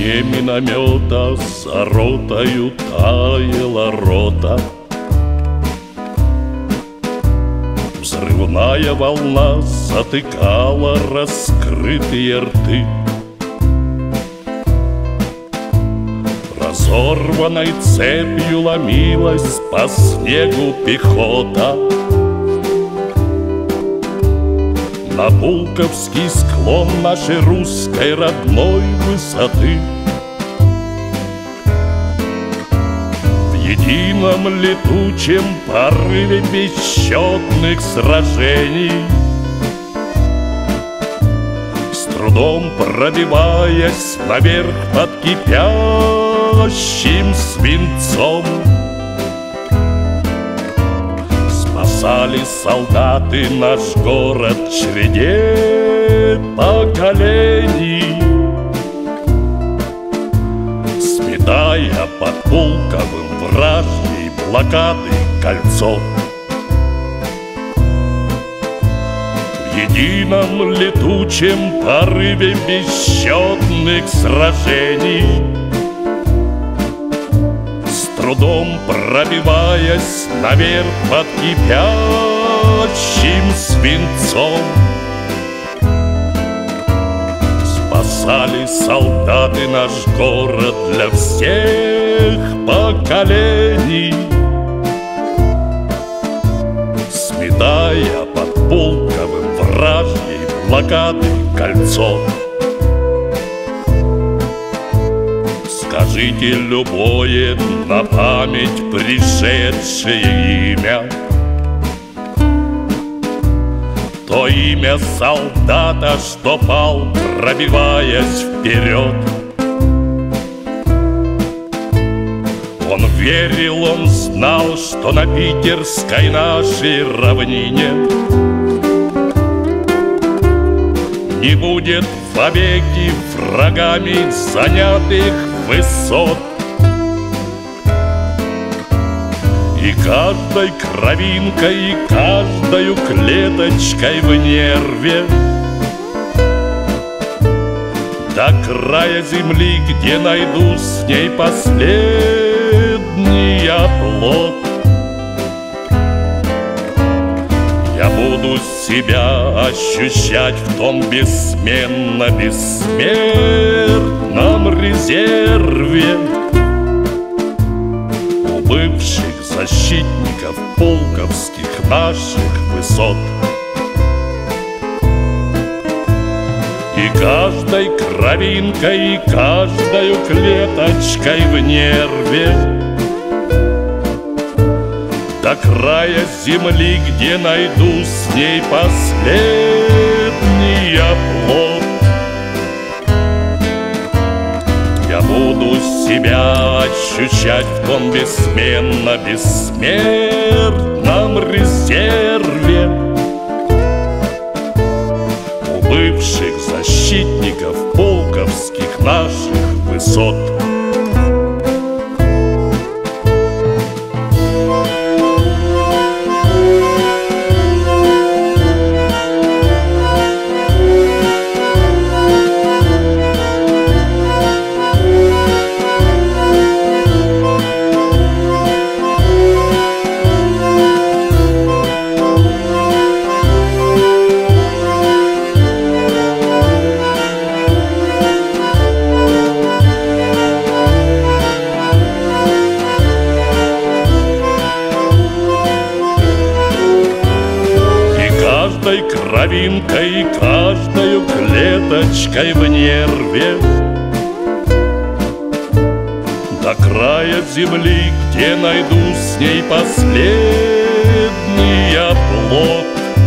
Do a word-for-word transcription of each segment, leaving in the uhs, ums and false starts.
огне миномета за ротою таяла рота. Взрывная волна затыкала раскрытые рты. Разорванной цепью ломилась по снегу пехота. На Пулковский склон нашей русской родной высоты. В едином летучем порыве бесчетных сражений, с трудом пробиваясь наверх под кипящим свинцом, спасали солдаты наш город в череде поколений, сметая под Пулковым вражьей блокады кольцо. В едином летучем порыве бесчетных сражений, с трудом пробиваясь наверх под кипящим свинцом, спасали солдаты наш город для всех поколений, сметая под Пулковым вражьей блокады кольцо. Скажите любое на память пришедшее имя, то имя солдата, что пал, пробиваясь вперед. Он верил, он знал, что на питерской нашей равнине не будет вовеки врагами занятых высот. И каждой кровинкой, и каждою клеточкой в нерве до края земли, где найду с ней последний оплот, я буду себя ощущать в том бессменно бессмертном резерве у бывших защитников пулковских наших высот. И каждой кровинкой, и каждою клеточкой в нерве до края земли, где найду с ней последний оплот, я буду себя ощущать в том бессменно бессмертном резерве у бывших защитников пулковских наших высот. Каждой кровинкой, и каждою клеточкой в нерве до края земли, где найду с ней последний оплот,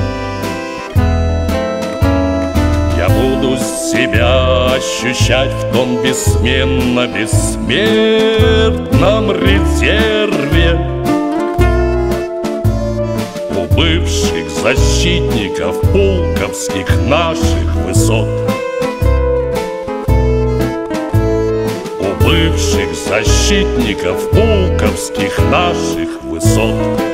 я буду себя ощущать в том бессменно бессмертном резерве у бывших защитников пулковских наших высот. У бывших защитников пулковских наших высот.